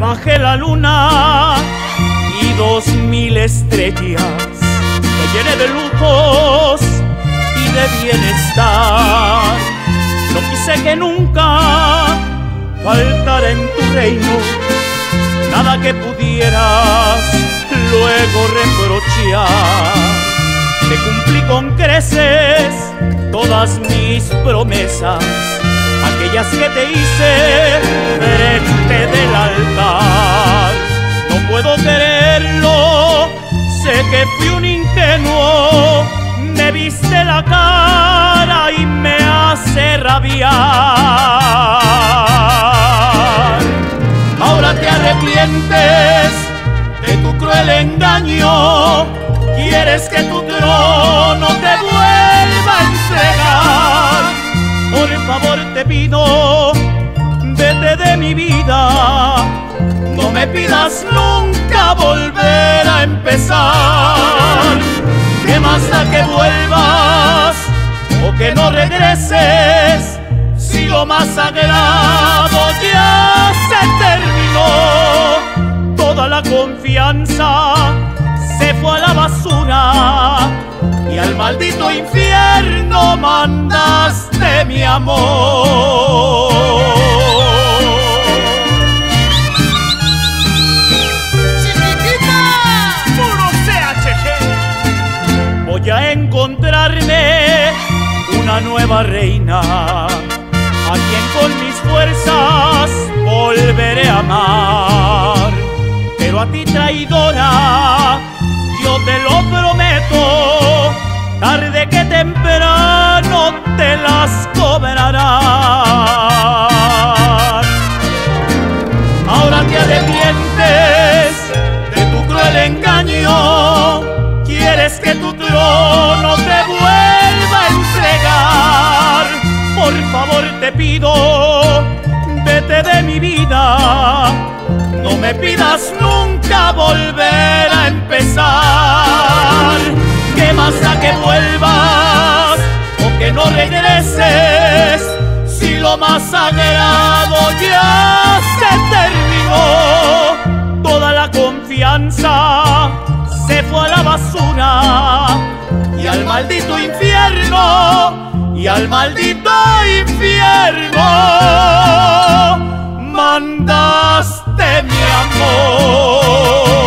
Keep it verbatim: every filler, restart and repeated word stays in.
baje la luna y dos mil estrellas te llene de lujos y de bienestar. No quise que nunca faltara en tu reino nada que pudieras luego reprochar. Te cumplí con creces todas mis promesas, aquellas que te hice frente del altar. No puedo creerlo, sé que fui un ingenuo, me viste la cara y me hace rabiar. Ahora te arrepientes de tu cruel engaño, quieres que tu trono te vuelva a entregar. Por favor te pido, vete de mi vida, no me pidas nunca volver a empezar. ¿Qué más da que vuelvas o que no regreses si lo más sagrado ya se terminó? Toda la confianza se fue a la basura y al maldito infierno mandaste mi amor. ¡Chiquitita! ¡Puro C H G! Voy a encontrarme una nueva reina, a quien con mis fuerzas volveré a amar. Pero a ti, traidora, yo te lo prometo, tarde que temprano te las cobrarán. Ahora te arrepientes de tu cruel engaño, quieres que tu trono te vuelva a entregar. Por favor te pido, vete de mi vida, no me pidas nunca volver a empezar. ¿Qué más da que vuelvas o que no regreses si lo más sagrado ya se terminó? Toda la confianza se fue a la basura y al maldito infierno, y al maldito infierno mandaste mi amor.